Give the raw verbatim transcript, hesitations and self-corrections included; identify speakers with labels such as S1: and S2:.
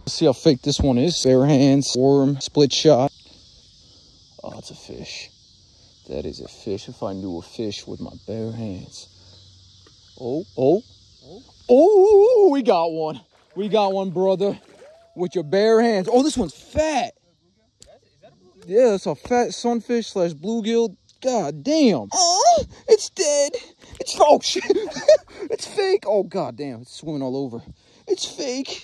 S1: Let's see how fake this one is. Bare hands, worm, split shot. Oh, it's a fish. That is a fish. If I knew a fish with my bare hands. Oh, oh, oh, oh, we got one. We got one, brother. With your bare hands. Oh, this one's fat. Yeah, it's a fat sunfish slash bluegill. God damn. Oh, it's dead. It's, oh, shit. It's fake. Oh, god damn. It's swimming all over. It's fake.